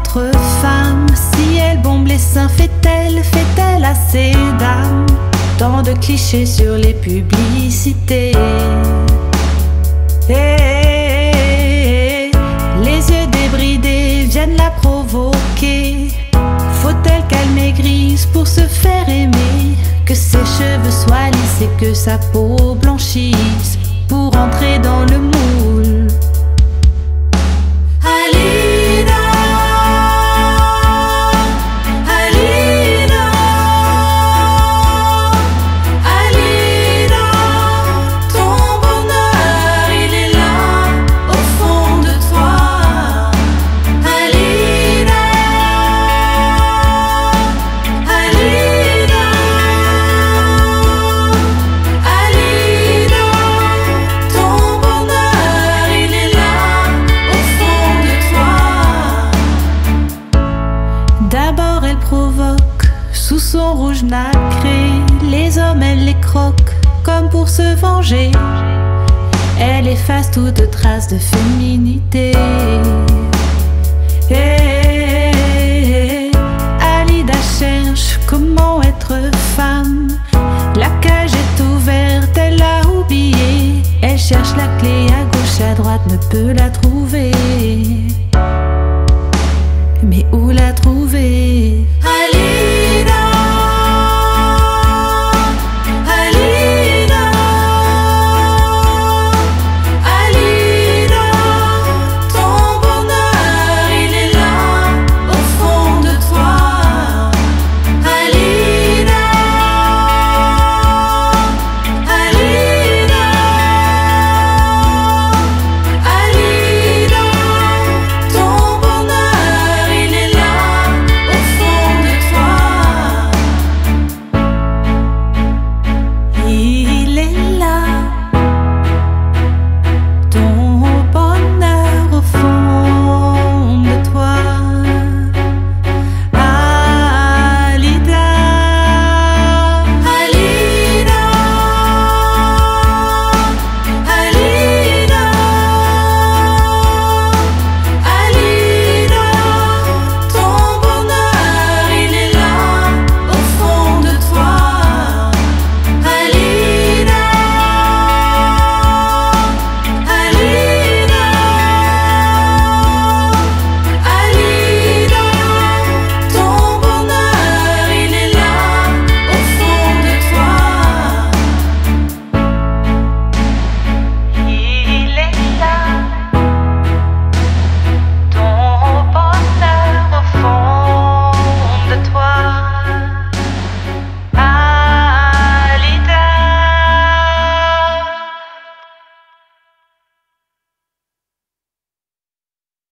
être femme? Si elle bombe les seins, fait-elle assez d'âme? Tant de clichés sur les publicités. Les yeux débridés viennent la provoquer. Faut-elle qu'elle maigrisse pour se faire aimer? Que ses cheveux soient lisses et que sa peau blanchisse pour entrer dans le moule. Alida, Alida, Alida, ton bonheur il est là au fond de toi. Alida, Alida, Alida, ton bonheur il est là au fond de toi. D'abord elle provoque sous son rouge nacré. Les hommes elle les croque comme pour se venger. Elle efface toute trace de féminité. Alida cherche comment être femme. La cage est ouverte, elle l'a oublié. Elle cherche la clé à gauche, à droite, ne peut la trouver. Mais où la trouver?